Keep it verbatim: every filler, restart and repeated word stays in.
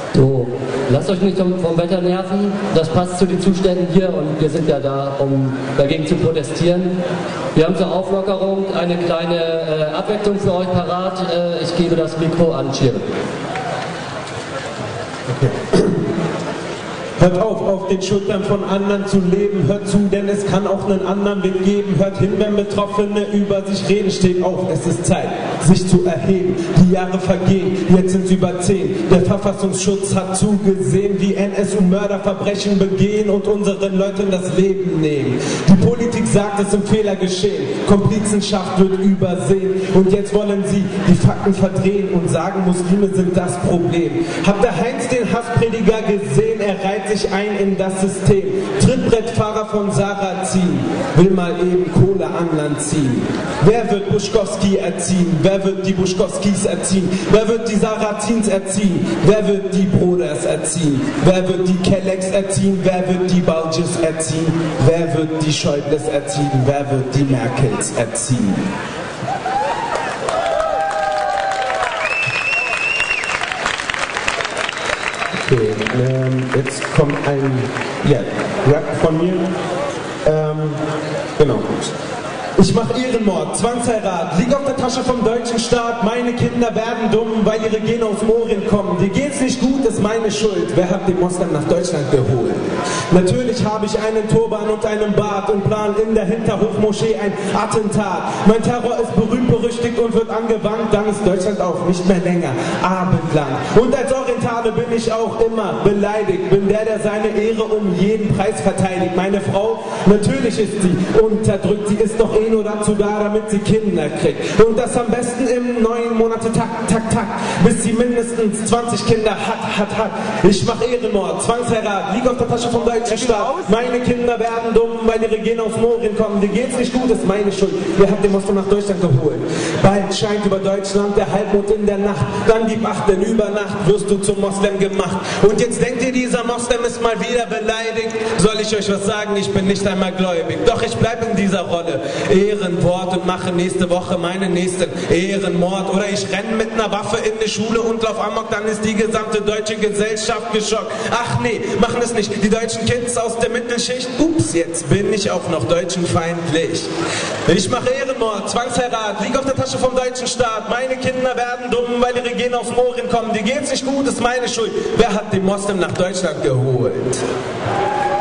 So, lasst euch nicht vom Wetter nerven, das passt zu den Zuständen hier und wir sind ja da, um dagegen zu protestieren. Wir haben zur Auflockerung eine kleine äh, Abwechslung für euch parat. Äh, ich gebe das Mikro an Chir. Okay. Hört auf, auf den Schultern von anderen zu leben, hört zu, denn es kann auch einen anderen Weg geben. Hört hin, wenn Betroffene über sich reden, steht auf, es ist Zeit, sich zu erheben. Die Jahre vergehen, jetzt sind es über zehn. Der Verfassungsschutz hat zugesehen, wie N S U-Mörder Verbrechen begehen und unseren Leuten das Leben nehmen. Die Politik sagt, es sind Fehler geschehen, Komplizenschaft wird übersehen und jetzt wollen sie die Fakten verdrehen und sagen, Muslime sind das Problem. Habt ihr Heinz den Hassprediger gesehen? Er reiht sich ein in das System. Trittbrettfahrer von Sarrazin will mal eben Kohle an Land ziehen. Wer wird Buschkowski erziehen? Wer wird die Buschkowskis erziehen? Wer wird die Sarazins erziehen? Wer wird die Broders erziehen? Wer wird die Kellecks erziehen? Wer wird die Balges erziehen? Wer wird die Schäubles erziehen? Wer wird die Merkels erziehen? Okay, ähm, jetzt kommt ein ja, Rap von mir. Ähm, genau. Ich mach Ehrenmord, Zwangsheirat, lieg auf der Tasche vom deutschen Staat. Meine Kinder werden dumm, weil ihre Gene aus dem Orient kommen. Dir geht's nicht gut, ist meine Schuld. Wer hat den Moslem nach Deutschland geholt? Natürlich habe ich einen Turban und einen Bart und plan in der Hinterhofmoschee ein Attentat. Mein Terror ist berühmt, berüchtigt und wird angewandt. Dann ist Deutschland auch nicht mehr länger abendlang. Und als Orientale bin ich auch immer beleidigt. Bin der, der seine Ehre um jeden Preis verteidigt. Meine Frau, natürlich ist sie unterdrückt. Sie ist doch eh nur dazu da, damit sie Kinder kriegt. Und das am besten im neun Monate Takt, Takt, Takt, bis sie mindestens zwanzig Kinder hat, hat, hat. Ich mach Ehrenmord, Zwangsheirat, lieg auf der Tasche vom deutschen Staat. Meine Kinder werden dumm, weil ihre Gene aus Morien kommen. Dir geht's nicht gut, ist meine Schuld. Wer hat den Moslem nach Deutschland geholt? Bald scheint über Deutschland der Halbmond in der Nacht. Dann gib acht, denn über Nacht wirst du zum Moslem gemacht. Und jetzt denkt ihr, dieser Moslem ist mal wieder beleidigt. Soll ich euch was sagen? Ich bin nicht einmal gläubig. Doch ich bleib in dieser Rolle. Ehrenwort und mache nächste Woche meinen nächsten Ehrenmord. Oder ich renne mit einer Waffe in die Schule und lauf amok, dann ist die gesamte deutsche Gesellschaft geschockt. Ach nee, machen es nicht. Die deutschen Kids aus der Mittelschicht. Ups, jetzt bin ich auch noch deutschenfeindlich. Ich mache Ehrenmord, Zwangsheirat, lieg auf der Tasche vom deutschen Staat. Meine Kinder werden dumm, weil ihre Gene aus Morien kommen. Dir geht's nicht gut, ist meine Schuld. Wer hat den Moslem nach Deutschland geholt?